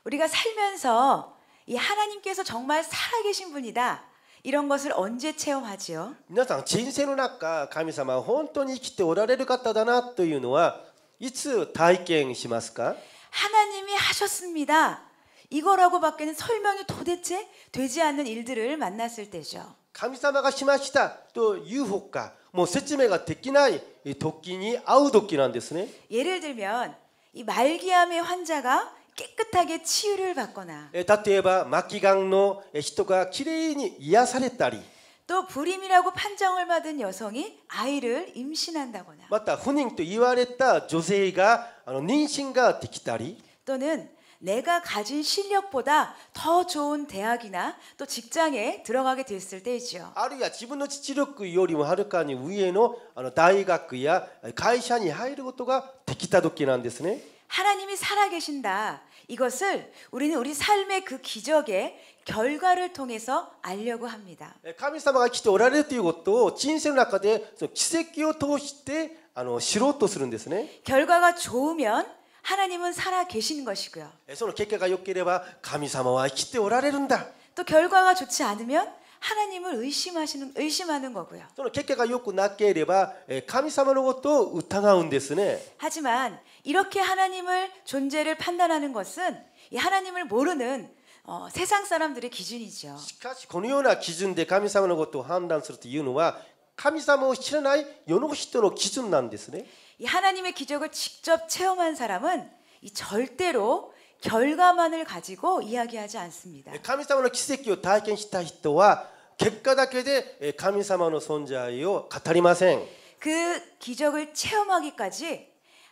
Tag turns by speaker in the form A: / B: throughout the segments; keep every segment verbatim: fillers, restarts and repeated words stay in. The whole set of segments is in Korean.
A: 우리가 살면서 이 하나님께서 정말 살아계신 분이다. 이런 것을 언제 체험하지요?
B: 皆さん人生の中、神様は本当に生きておられる方だなというのはいつ体験しますか？
A: 하나님이 하셨습니다. 이거라고밖에는 설명이 도대체 되지 않는 일들을 만났을 때죠.
B: 神様がしましたというほか、もう説明ができない時に会う時なんですね。
A: 예를 들면 이 말기암의 환자가 깨끗하게 치유를 받거나
B: 例えば末期がんの人がきれいに癒されたり、
A: 또 불임이라고 판정을 받은 여성이 아이를 임신한다거나
B: また不妊と言われた女性があの妊娠ができたり、
A: 또는 내가 가진 실력보다 더 좋은 대학이나 또 직장에 들어가게 됐을 때이죠.
B: あるいは自分の実力よりもはるかに上のあの大学や会社に入ることができた時なんですね。
A: 하나님이 살아계신다. 이것을 우리는 우리 삶의 그 기적의 결과를 통해서 알려고 합니다.
B: 神様が来ておられるということを人生の中でその奇跡を通してあの知ろうとするんですね。
A: 결과가 좋으면 하나님은 살아계신 것이고요.
B: その結果が良ければ神様は生きておられるんだ。
A: 또 결과가 좋지 않으면 하나님을 의심하시는 의심하는 거고요.
B: その結果が良くなければ神様のことを疑うんですね。
A: 하지만 이렇게 하나님을 존재를 판단하는 것은 이 하나님을 모르는 어, 세상 사람들의 기준이죠.
B: しかしこのような基準で神様のことを判断するというのは神様を知らない世の人の基準なんですね。
A: 이 하나님의 기적을 직접 체험한 사람은 이 절대로 결과만을 가지고 이야기하지 않습니다.
B: 神様の奇跡を体験した人は結果だけで神様の存在を語りません。
A: 그 기적을 체험하기까지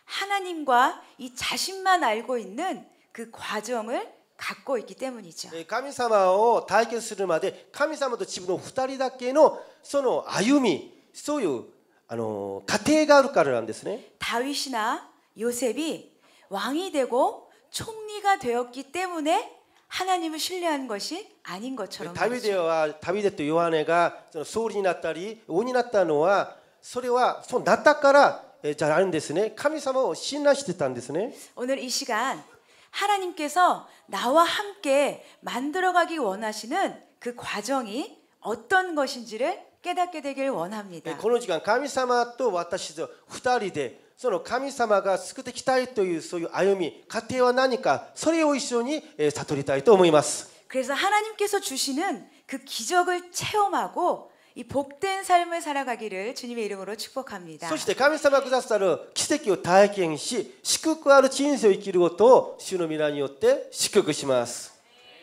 A: 하나님과 이 자신만 알고 있는 그 과정을 갖고 있기 때문이죠.
B: 神様を体験するまで神様と自分の二人だけのその歩み、そういうあの過程があるからなんですね。
A: 다윗이나 요셉이 왕이 되고 총리가 되었기 때문에 하나님을 신뢰한 것이 아닌 것처럼
B: ダビデはダビデとヨハネがその総理になったり王になったのはそれはそうなったからじゃあるんですね。神様を信頼してたんですね。
A: 오늘 이 시간 하나님께서 나와 함께 만들어가기 원하시는 그 과정이 어떤 것인지를 깨닫게 되길 원합니다.
B: この時間神様と私と二人でその神様が救っていきたいというそういう歩み過程は何かそれを一緒に悟りたいと思います。
A: 그래서 하나님께서 주시는 그 기적을 체험하고 이 복된 삶을 살아가기를 주님의 이름으로 축복합니다.
B: そして神様がくださる奇跡を体験し祝福ある人生を生きることを主の皆によって祝福します。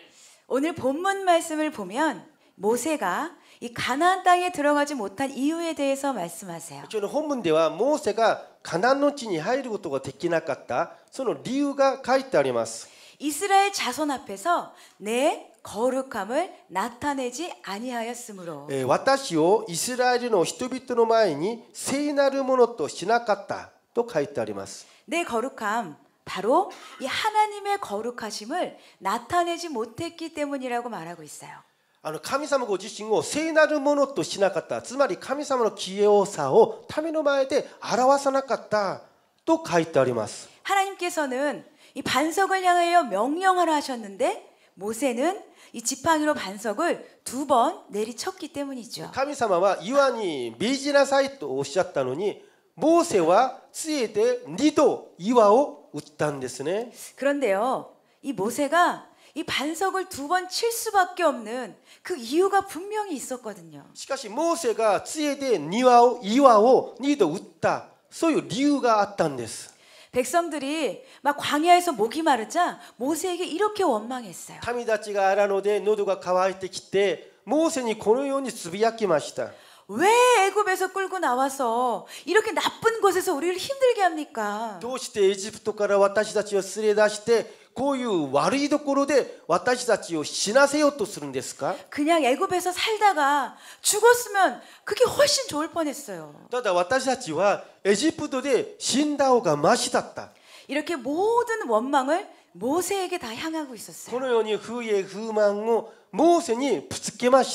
A: 오늘 본문 말씀을 보면 모세가 이 가나안 땅에 들어가지 못한 이유에 대해서 말씀하세요.
B: 今日の本文ではモーセがカナンの地に入ることができなかったその理由が書いてあります。
A: 이스라엘 자손 앞에서 내 거룩함을 나타내지 아니하였으므로
B: 私をイスラエルの人々の前に聖なるものとしなかったと書いてあります。
A: 내 거룩함 바로 이 하나님의 거룩하심을 나타내지 못했기 때문이라고 말하고 있어요.
B: あの神様ご自身を聖なるものとしなかった、つまり神様の清さを民の前で表さなかったと書いてあります。
A: 하나님께서는 이 반석을 향하여 명령하라 하셨는데 모세는 이 지팡이로 반석을 두 번 내리쳤기 때문이죠.
B: 神様は岩に命じなさいとおっしゃったのに、モーセは杖で二度岩を打ったんですね。
A: 그런데요, 이 모세가 이 반석을 두 번 칠 수밖에 없는 그 이유가 분명히 있었거든요.
B: しかしモーセが杖で庭を岩を二度打った、そういう理由があったんです。
A: 백성들이 막 광야에서 목이 마르자 모세에게 이렇게 원망했어요.
B: 民たちが荒野で喉が渇いてきて、モーセにこのようにつぶやきました。
A: 왜 애굽에서 끌고 나와서 이렇게 나쁜 곳에서 우리를 힘들게 합니까?
B: どうしてエジプトから私たちを連れ出してこういう悪いところで私たちを死なせようとするんですか?
A: 그냥 애굽에서 살다가 죽었으면 그게 훨씬 좋을 뻔했어요.
B: ただ私たちはエジプトで死んだ方がマシだった。
A: 이렇게 모든 원망을 모세에게 다 향하고
B: こ
A: 있었어요.
B: のように不義不満をモーセにぶつけました。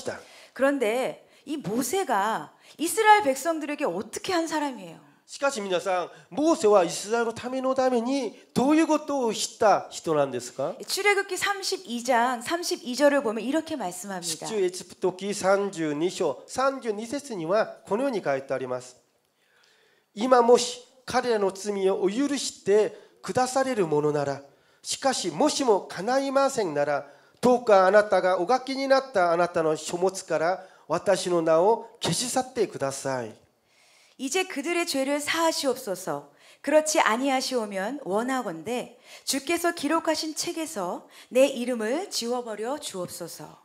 A: 그런데 이 모세가 이스라엘 백성들에게 어떻게 한 사람이에요?
B: しかし皆さん、モーセはイスラエルのためのためにどういうことをした人なんですか？
A: 출애굽기 삼십이 장 삼십이 절을 보면 이렇게 말씀합니다.
B: 出エジプト記さんじゅうに章さんじゅうに節にはこのように書いてあります。今もし彼らの罪をお許してくだされるものなら、しかしもしも叶いませんなら、どうかあなたがお書きになったあなたの書物から私の名を消し去ってください。
A: 이제 그들의 죄를 사하시옵소서. 그렇지 아니하시오면 원하건대 주께서 기록하신 책에서 내 이름을 지워버려 주옵소서.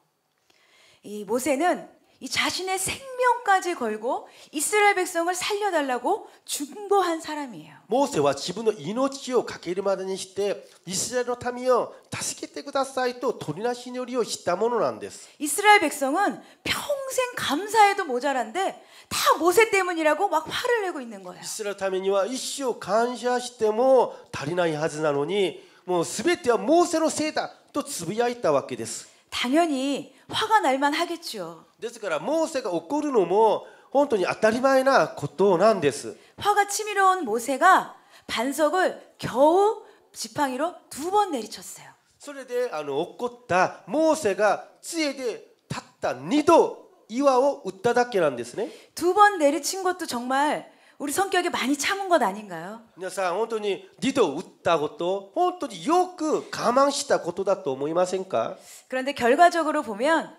A: 이 모세는 이 자신의 생명까지 걸고 이스라엘 백성을 살려달라고 중보한 사람이에요.
B: モーセは自分の命をかけるまでにしてイスラエルの民を助けてくださいと取りなし祈りをしたものなんです。
A: 이스라엘 백성은 평생 감사해도 모자란데 다 모세 때문이라고 막 화를 내고 있는 거예요.
B: イスラエルのためには一生感謝しても足りないはずなのに、もうすべてはモーセのせいだとつぶやいたわけです。
A: 당연히 화가 날만 하겠죠.
B: ですからモーセが怒るのも本当に当たり前なことなんです。
A: 화가 치밀어온 모세가 반석을 겨우 지팡이로 두 번 내리쳤어요.
B: それであの怒ったモーセが杖でたったにど岩を打っただけなんですね。
A: 두 번 내리친 것도 정말 우리 성격에 많이 참은 것 아닌가요?
B: 皆さん本当ににど打ったこと本当によく我慢したことだと思いませんか？
A: 그런데 결과적으로 보면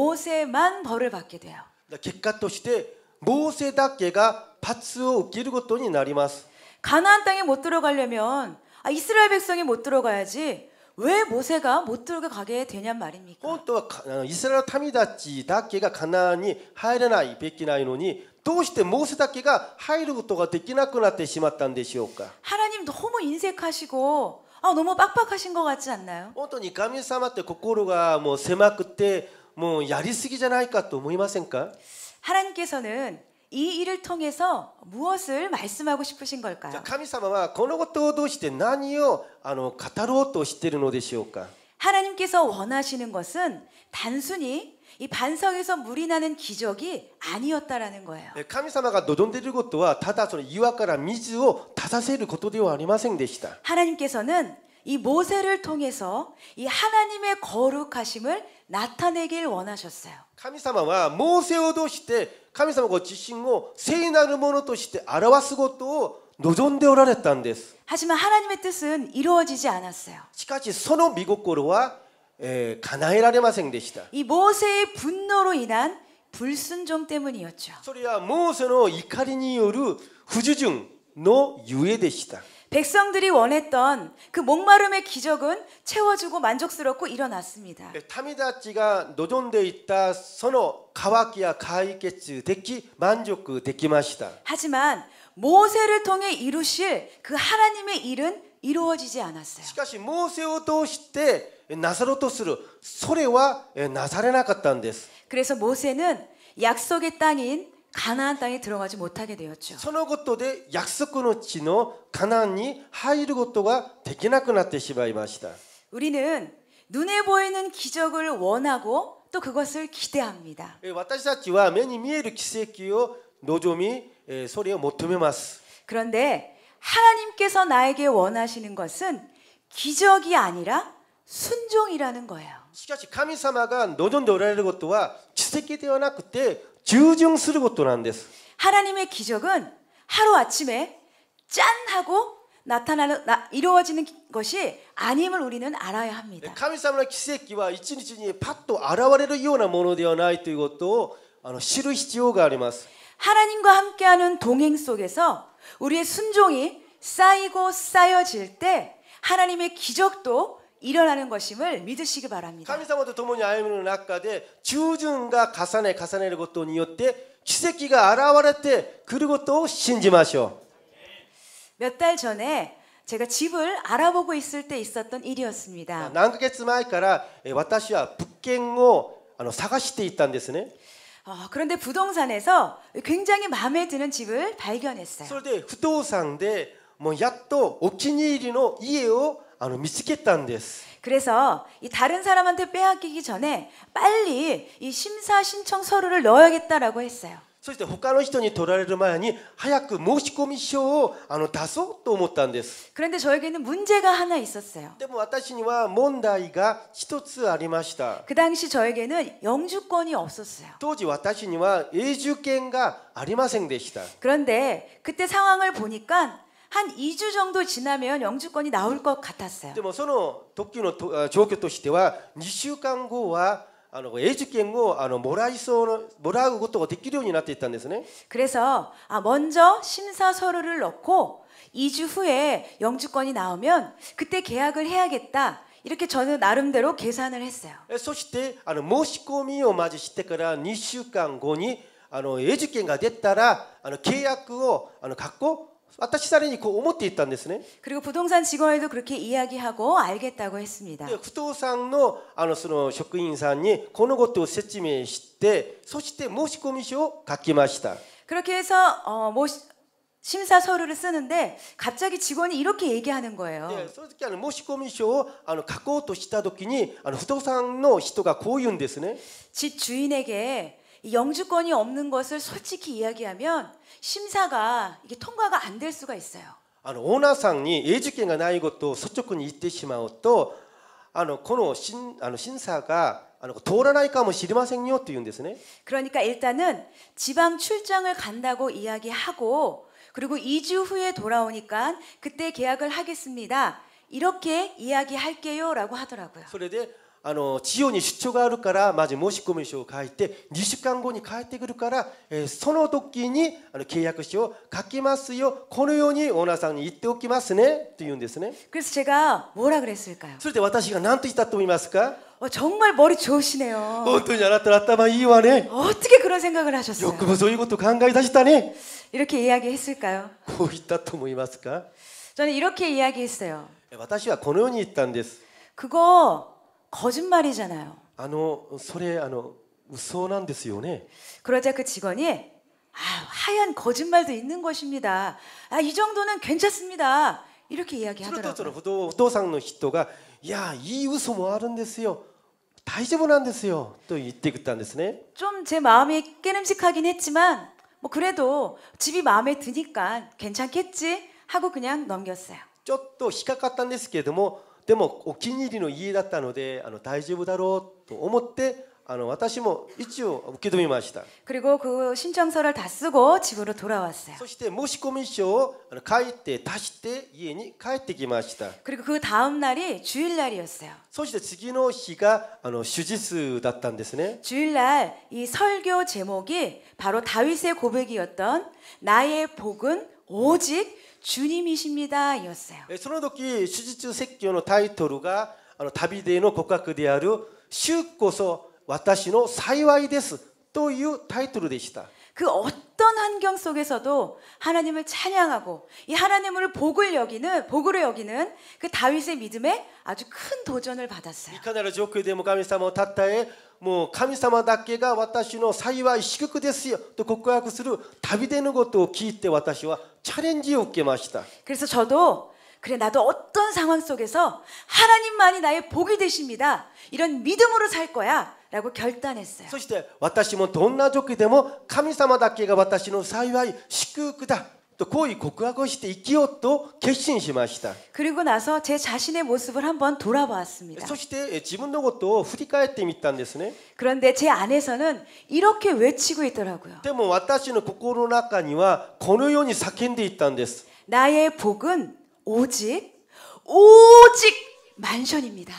A: 모세만 벌을 받게 돼요.
B: 結果としてモーセだけが罰を受けることになります。
A: 가나안 땅에 못 들어가려면 아, 이스라엘 백성이 못 들어가야지 왜 모세가 못 들어가게 되냔 말입니까?
B: 本当はイスラエルの民たちだけがカナンに入れないべきないのに、どうしてモーセだけが入ることができなくなってしまったんでしょうか？
A: 하나님 너무 인색하시고 아, 너무 빡빡하신 것 같지 않나요?
B: 本当に神様って心がもう狭くてもうやりすぎじゃないかと思いませんか？
A: 하나님께서는 이 일을 통해서 무엇을 말씀하고 싶으신
B: じゃあ
A: 걸까요?
B: 神様はこのことを通して何をあの語ろうとしているのでしょうか？
A: 하나님께서 원하시는 것은 단순히 이 반석에서 물이 나는 기적이 아니었다라는 거예요.
B: 神様が望んでいることはただその岩から水を立たせることではありませんでした。
A: 하나님께서는 이 모세를 통해서 이 하나님의 거룩하심을 나타내길 원하셨어요.
B: 神様はモーセを通して神様ご自身を聖なるものとして表すことを望んでおられたんです。
A: 하지만 하나님의 뜻은 이루어지지 않았어요.
B: しかしその御心は、えー、叶えられませんでした。
A: 이 모세의 분노로 인한 불순종 때문이었죠.
B: それはモーセの怒りによる不従順のゆえでした。
A: 백성들이 원했던 그 목마름의 기적은 채워주고 만족스럽고 일어났습니다.
B: 民たちが望んでいたその渇きや解決でき満足できました。
A: 하지만 모세를 통해 이루실 그 하나님의 일은 이루어지지 않았어요.
B: しかしモーセを通してなさろうとするそれはなされなかったんです。
A: 그래서 모세는 약속의 땅인 가나안 땅에 들어가지 못하게 되었죠.
B: そのことで約束の地のカナンに入ることができなくなってしまいました。
A: 우리는 눈에 보이는 기적을 원하고 또 그것을 기대합니다.
B: 私たちは目に見える奇跡を望み、それを求めます。
A: 그런데 하나님께서 나에게 원하시는 것은 기적이 아니라 순종이라는 거예요.
B: しかし神様が望んでおられることは奇跡ではなくて従順することなんです。
A: 하나님의 기적은 하루 아침에 짠 하고 나타나는 나, 이루어지는 것이 아님을 우리는 알아야 합니다.
B: 神様の奇跡は一日にパッと現れるようなものではないということをあの知る必要があります。
A: 하나님과 함께하는 동행 속에서 우리의 순종이 쌓이고 쌓여질 때 하나님의 기적도 일어나는 것임을 믿으시기 바랍니다.
B: 神様と共に歩む中で従順が重ね重ねることによって奇跡が現れてくることを信じましょう。
A: 몇 달 전에 제가 집을 알아보고 있을 때 있었던 일이었습니다.
B: 何ヶ月前から私は物件をあの探していたんですね。
A: 어, 그런데 부동산에서 굉장히 마음에 드는 집을 발견했어요.
B: それで不動産でもうやっとお気に入りの家をあの見つけたんです。
A: 그래서 이 다른 사람한테 빼앗기기 전에 빨리 이 심사 신청 서류를 넣어야겠다라고 했어요.
B: そして他の人に取られる前に早く申込書をあの出そうと思ったんです。
A: 그런데 저에게는 문제가 하나 있었어요.
B: でも私には問題が一つありました。
A: 그 당시 저에게는 영주권이 없었어요.
B: 当時私には永住権がありませんでした。
A: 그런데 그때 상황을 보니까 한 이 주 정도 지나면 영주권이 나올 것 같았어요.
B: でもその時のと状況としてはにしゅうかんごはあの永住権をあのもらいそうのもらうことができるようになっていったんですね。
A: 그래서 아, 먼저 심사 서류를 넣고 이 주 후에 영주권이 나오면 그때 계약을 해야겠다. 이렇게 저는 나름대로 계산을 했어요.
B: そしてあの申し込みをまずしてからにしゅうかんごにあの永住権が出たらあの契約をあの書こう私さらにこう思っていったんですね。
A: 그리고 부동산 직원에도 그렇게 이야기하고 알겠다고 했습니다.
B: で不動産のあのその職員さんにこのことを説明してそして申し込み書を書きました。
A: 그렇게 해서 어, 뭐 심사 서류를 쓰는데 갑자기 직원이 이렇게 얘기하는 거예요.
B: でその時あの申し込み書をあの書こうとした時にあの不動産の人がこう言うんですね。
A: 집 주인에게 이 영주권이 없는 것을 솔직히 이야기하면 심사가 이게 통과가 안 될 수가 있어요.
B: あのオーナーさんに永住権がないことを率直に言ってしまうとあのこの審あの審査があの通らないかもしれませんよと言うんですね。
A: 그러니까 일단은 지방 출장을 간다고 이야기하고 그리고 이 주 후에 돌아오니까 그때 계약을 하겠습니다. 이렇게 이야기할게요라고 하더라고요.
B: それであの地方に出張があるからまず申し込み書を書いてにしゅうかんごに帰ってくるから、えー、その時にあの契約書を書きますよこのようにオーナーさんに言っておきますねと言うんですね。
A: 그래서 제가 뭐라 그랬을까요?
B: それで私が何と言ったと思いますか？
A: 어, 정말 머리 좋으시네요.
B: 本当にあなたの頭いいわね。
A: 어떻게 그런 생각을 하셨어요?
B: よくもそういうことを考え出したね。
A: 이렇게 이야기했을까요?
B: こう言ったと思いますか？
A: 저는 이렇게 이야기했어요.
B: 私はこのように言ったんです。
A: 그거 거짓말이잖아요.
B: あのそれあの嘘なんですよね。
A: 그러자 그 직원이 아, 하얀 거짓말도 있는 것입니다. 아, 이 정도는 괜찮습니다. 이렇게
B: するとその
A: 이야기하더라고요.
B: 不動不動産の人がいやいい嘘もあるんですよ。大丈夫なんですよと言ってきたんですね。
A: 좀 제 마음이 깨름직하긴 했지만 뭐 그래도 집이 마음에 드니까 괜찮겠지 하고 그냥 넘겼어요.
B: ちょっと引っかかったんですけれどもでもお気に入りの家だったのであの大丈夫だろうと思ってあの私も一応受け止めました。
A: 그리고 그 신청서를 다 쓰고 집으로 돌아왔어요.
B: そして申込書をあの書いて出して家に帰ってきました。
A: 그리고 그 다음 날이 주일날이었어요.
B: そして次の日があの手術だったんですね。
A: 주일날 이 설교 제목이 바로 다윗의 고백이었던 나의 복은 오직 주님이십니다 였어요.
B: その時手術説教のタイトルがあの旅での告白である主こそ私の幸いですというタイトルでした。
A: 그 어떤 환경 속에서도 하나님을 찬양하고 이 하나님을 복을 여기는 복으로 여기는 그 다윗의 믿음에 아주 큰 도전을 받았어요.
B: いかなる状況でも神様をたたえもう神様だけが私の幸い祝福ですよと告白する旅でのことを聞いて私はチャレンジを受けました。
A: 그래서 저도 그래 나도 어떤 상황 속에서 하나님만이 나의 복이 되십니다. 이런 믿음으로 살 거야 라고 결단했어요.
B: そして私もどんな時でも神様だけが私の幸い祝福だとこういう告白をして生きようと決心しました。
A: 그리고 나서 제 자신의 모습을 한번 돌아보았습니다.
B: そして自分のことを振り返ってみたんですね。
A: 그런데 제 안에서는 이렇게 외치고 있더라고요.
B: でも私の心の中にはこのように叫んでいったんです。
A: 나의 복은 오직 오직 만션입니다.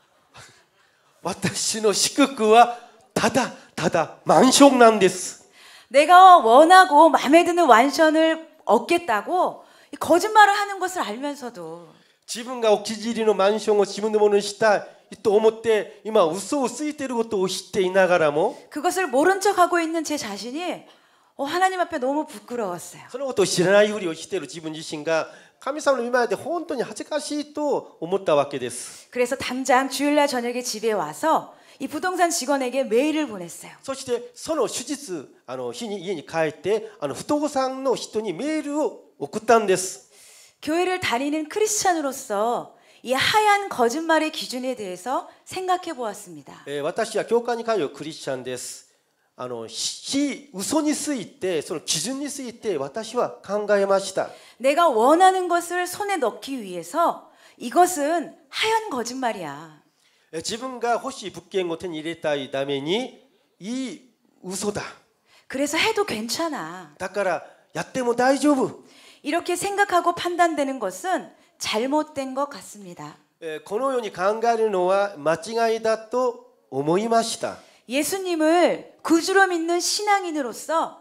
B: 私の祝福はただただマンションなんです。
A: 내가 원하고 마음에 드는 완션을 얻겠다고 거짓말을 하는 것을 알면서도
B: 自分がお気に入りのマンションを自分のものにしたいと思って今嘘をついていることを知っていながらも
A: 그것을 모른 척하고 있는 제 자신이 어, 하나님 앞에 너무 부끄러웠어요.
B: そのことを知らないふりをしている自分自身が神様の御前で本当に恥ずかしいと思ったわけです。
A: 그래서 당장 주일날 저녁에 집에 와서 이 부동산 직원에게 메일을 보냈어요.
B: そしてその手術あの日に家に帰ってあの不動産の人にメールを送ったんです。
A: 교회를 다니는 크리스찬으로서 이 하얀 거짓말의 기준에 대해서 생각해 보았습니다.
B: えー私は教会に通うクリスチャンです。 あの非嘘についてその基準について私は考えました。
A: 내가 원하는 것을 손에 넣기 위해서 이것은 하얀 거짓말이야.
B: 自分が欲しい物件を手に入れたいためにいい嘘だ。
A: 그래서 해도 괜찮아.
B: だからやっても大丈夫。
A: 이렇게 생각하고 판단되는 것은 잘못된 것 같습니다.
B: このように考えるのは間違いだと思いました。
A: 예수님을 구주로 믿는 신앙인으로서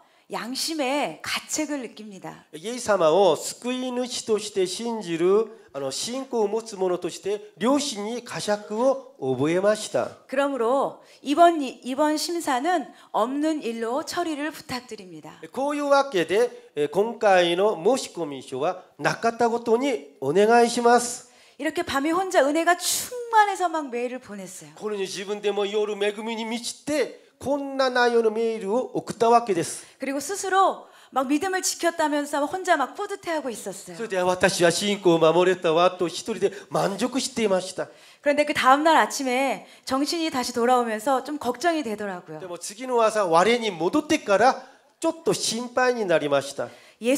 A: 양심의 가책을 느낍니다.
B: イエス様を救い主として信じるあの信仰を持つ者として良心に呵責を覚えました。
A: 그러므로 이번 이번 심사는 없는 일로 처리를 부탁드립니다.
B: こういうわけで今回の申し込み書はなかったことにお願いします。
A: 이렇게 밤에 혼자 은혜가 충만해서 막 메일을 보냈어요.
B: これに自分でも夜恵みに満ちてこんな内容のメールを送ったわけです。
A: 그리고 스스로 막 믿음을 지켰다면서 혼자 막 뿌듯해하고 있었어요.
B: それで私は信仰を守れたわと一人で満足していました。
A: 그런데 그 다음 날 아침에 정신이 다시 돌아오면서 좀 걱정이 되더라고요.
B: でも次の朝我に戻ってからちょっと心配になりました。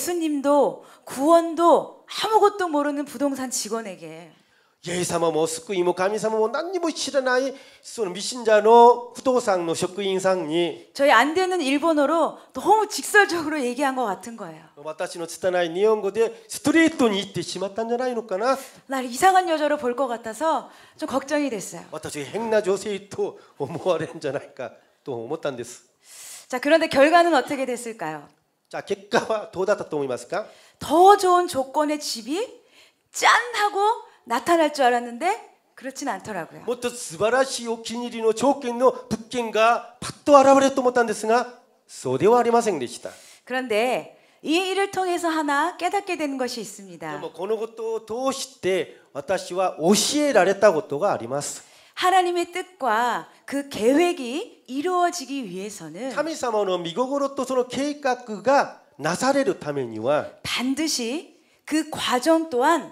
A: 예수님도 구원도 아무것도 모르는 부동산 직원에게
B: イエス様も救いも神様も何にも知らないその未信者の不動産の職員さんに
A: 저희 안 되는 일본어로 너무 직설적으로 얘기한 것 같은 거예요.
B: 私の拙い日本語でストレートに言ってしまったんじゃないのかな。
A: 날 이상한 여자로 볼 것 같아서 좀 걱정이 됐어요.
B: 私が変な女性と思われるんじゃないかと思ったんです。
A: 자, 그런데 결과는 어떻게 됐을까요?
B: じゃあ結果はどうだったと思いますか。
A: 더 좋은 조건의 집이 짠 하고 나타날 줄 알았는데 그렇진 않더라고요.
B: もっと素晴らしいお気に入りの条件の物件がパッと現れると思ったんですが、そうではありませんでした。
A: 그런데 이 일을 통해서 하나 깨닫게 되는 것이
B: で
A: 있습니다.
B: もこのことを通して私は教えられたことがあります。
A: 하나님의 뜻과 그 계획이 이루어지기 위해서는
B: 神様の御心とその計画がなされるためには
A: 반드시 그 과정 또한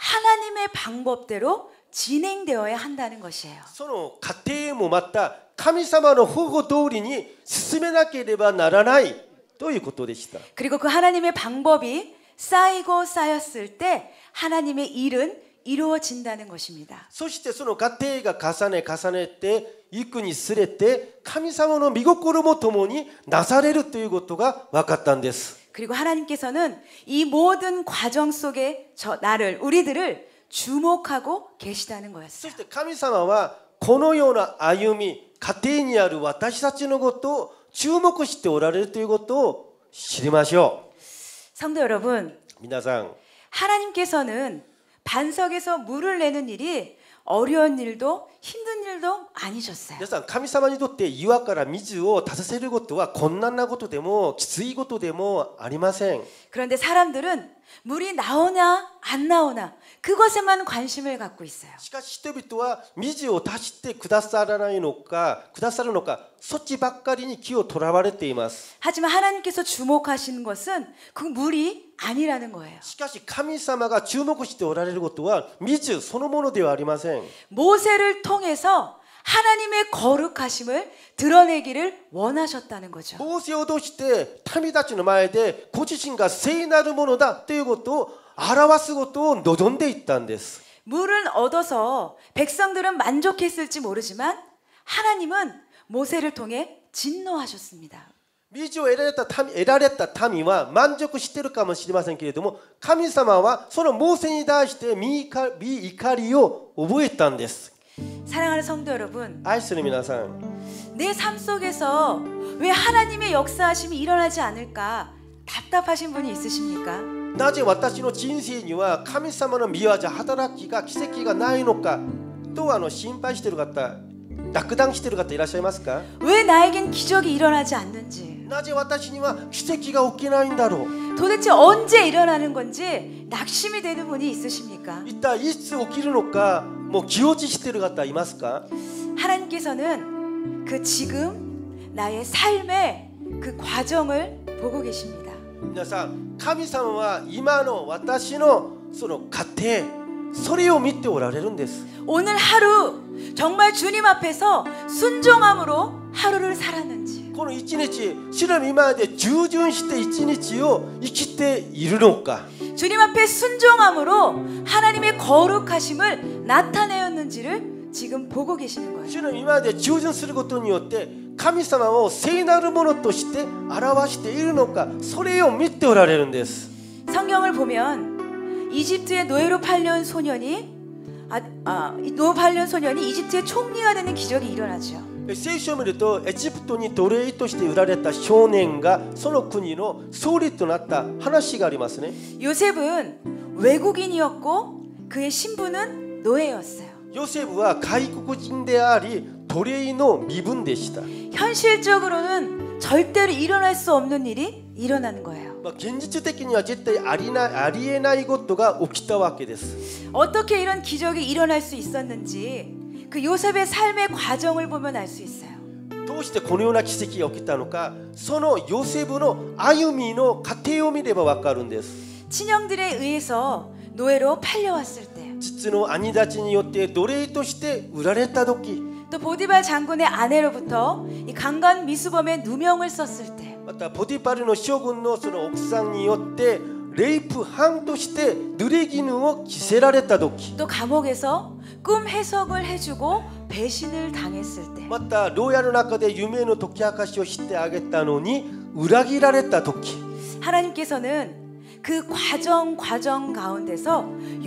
A: 하나님의 방법대로 진행되어야 한다는 것이에요.
B: その過程もまた神様の方法通りに進めなければならないということでした。
A: 그리고 그 하나님의 방법이 쌓이고 쌓였을 때 하나님의 일은 이루어진다는 것입니다.
B: そしてその過程が重ね重ねていくにつれて神様の御心もともになされるということが分かったんです。
A: 그리고 하나님께서는 이 모든 과정 속에 저 나를 우리들을 주목하고 계시다는
B: そ
A: 거였어요.
B: して神様はこのような歩み過程にある私たちのことを注目しておられるということを知りましょ
A: 성도 여러분,
B: う。皆さん
A: 하나님께서는 반석에서 물을 내는 일이 어려운 일도 힘든 일도 아니셨어요.
B: 皆さん神様にとって岩から水を立たせることは困難なことでもきついことでもありません。
A: 그런데 사람들은 물이 나오나 안 나오나 그것에만 관심을 갖고 있어요.
B: しかし人々は水を足してくださらないのかくださるのかそっちばっかりに気をとらわれています。
A: 하지만 하나님께서 주목하시는 것은 그 물이 아니라는 거예요.
B: しかし神様が注目しておられることは水そのものではありません。
A: 모세를 통해서 하나님의 거룩하심을 드러내기를 원하셨다는 거죠.
B: モーセを通して民たちの前でご自身が聖なるものだということを表すことを望んでいったんです。
A: 물은 얻어서 백성들은 만족했을지 모르지만 하나님은 모세를 통해 진노하셨습니다.
B: 水を得られた民、得られた民は満足しているかもしれませんけれども、神様はそのモーセに対して御怒りを覚えたんです。
A: 사랑하는 성도 여러분,
B: 愛する皆さん、
A: 내 삶 속에서 왜 하나님의 역사하심이 일어나지 않을까 답답하신 분이 있으십니까?
B: なぜ私の人生には神様の御業、働きが奇跡がないのかとあの心配している方、落胆している方いらっしゃいますか？
A: 왜 나에겐 기적이 일어나지 않는지,
B: なぜ私には奇跡が起きないんだろう。
A: 도대체 언제 일어나는 건지 낙심이 되는 분이 있으십니까?
B: 一体いつ起きるのかもう気落ちしている方いますか？
A: 하나님께서는 그 지금 나의 삶의 그 과정을 보고 계십니다.
B: 皆さん、神様は今の私のその過程、それを見ておられるんです。
A: 오늘 하루 정말 주님 앞에서 순종함으로 하루를 살았는지,
B: この一日、主の御前で従順して一日を生きているのか。
A: 주님 앞에 순종함으로 하나님의 거룩하심을 나타내었는지를 지금 보고 계시는 거예요.
B: 主の御前で従順することによって神様を聖なるものとして表しているのか、それを見ておられるんです。
A: 성경을 보면 이집트의 노예로 팔려온 소년이 아, 아, 노 팔려온 소년이 이집트의 총리가 되는 기적이 일어나죠.
B: 聖書を見るとエジプトに奴隷として売られた少年がその国の総理となった話がありますね。
A: 요셉은 외국인이었고 그의 신분은 노예였어요.
B: ヨセフは外国人であり奴隷の身分でした。
A: 현실적으로는 절대로 일어날 수 없는 일이 일어나는 거예요.
B: まあ現実的には絶対ありなありえないことが起きたわけです。
A: 어떻게 이런 기적이 일어날 수 있었는지 그 요셉의 삶의 과정을 보면 알 수 있어요.
B: どうしてこのような奇跡が起きたのか、そのヨセフの歩みの過程を見ればわかるんです。
A: 친형들에 의해서 노예로 팔려왔을 때,
B: 実の兄たちによって奴隷として売られた時、
A: 또 보디발 장군의 아내로부터 이 강간 미수범의 누명을 썼을 때,
B: またポティパルの将軍のその奥さんによってレイプ犯として濡れ衣を着せられた時、
A: 또 감옥에서 꿈 해석을 해주고 배신을 당했을 때,
B: また牢屋の中で夢の解き明かしをしてあげたのに裏切られた時、
A: 하나님께서는 그 과정 과정 가운데서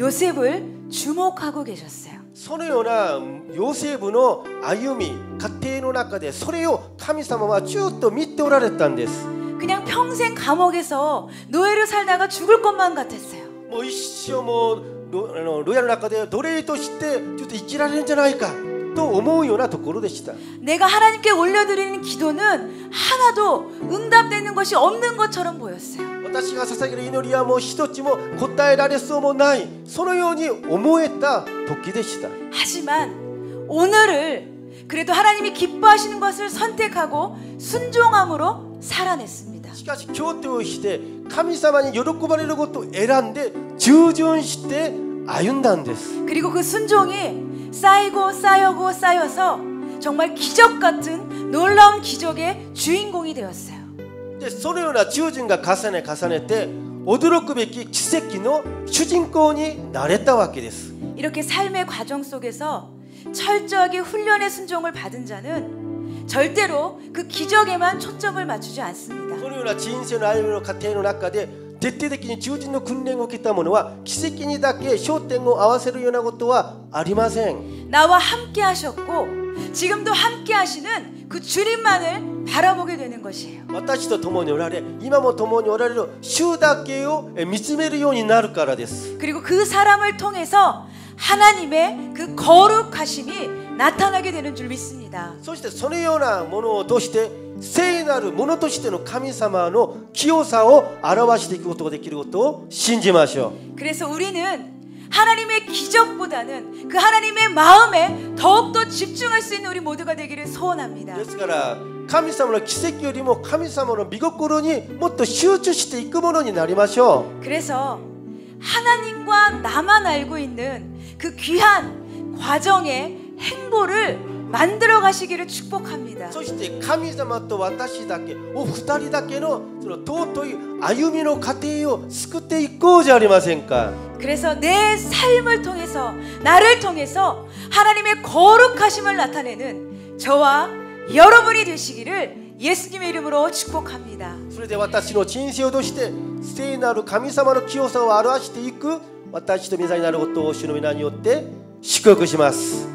A: 요셉을 주목하고 계셨어요.
B: そのようなヨセフの歩み過程の中でそれを神様はずっと見ておられたんです。
A: 그냥 평생 감옥에서 노예로 살다가 죽을 것만 같았어요.
B: もう一生もうロあの牢屋の中で奴隷としてちょっと生きられるんじゃないかと思うようなところでした。
A: 내가 하나님께 올려드리는 기도는 하나도 응답되는 것이 없는 것처럼 보였어요.
B: 私が捧げる祈りはもう一つも答えられそうもない、そのように思えた時でした。
A: 하지만 오늘을 그래도 하나님이 기뻐하시는 것을 선택하고 순종함으로 살아냈습니다.
B: しかし今日として神様に喜ばれることを選んで従順して歩んだんです。
A: 그리고 그 순종이 쌓이고 쌓여고 쌓여서 정말 기적 같은 놀라운 기적의 주인공이 되었어요.
B: でそのような従順が重ね重ねて驚くべき奇跡の主人公になれたわけです。
A: 이렇게 삶의 과정 속에서 철저하게 훈련의 순종을 받은 자는 절대로 그 기적에만 초점을 맞추지 않습니다.
B: このような人生の歩みの過程の中で徹底的に従順の訓練を受けた者は奇跡にだけ焦点を合わせるようなことはありません。
A: 나와 함께 하셨고 지금도 함께 하시는 그 주님만을 바라보게 되는 것이에요.
B: 私と共におられ、今も共におられる主だけを見つめるようになるからです。
A: 그리고 그 사람을 통해서 하나님의 그 거룩하심이 나타나게 되는 줄 믿습니다.
B: そしてそのようなものを通して聖なるものとしての神様の清さを表していくことができることを信じましょう。
A: 그래서 우리는 하나님의 기적보다는 그 하나님의 마음에 더욱더 집중할 수 있는 우리 모두가 되기를 소원합니다.
B: ですから神様の奇跡よりも神様の御心にもっと集中していくものになりましょう。
A: 그래서 하나님과 나만 알고 있는 그 귀한 과정의 행보를 만들어 가시기를 축복합니다.
B: そして神様と私だけお二人だけのその尊い歩みの過程を救っていこうじゃありませんか。
A: 그래서 내 삶을 통해서 나를 통해서 하나님의 거룩하심을 나타내는 저와 여러분이 되시기를 예수님의 이름으로 축복합니다.
B: それで私の人生を通して聖なる神様の清さを表していく私と皆さんになることを主の皆によって祝福します。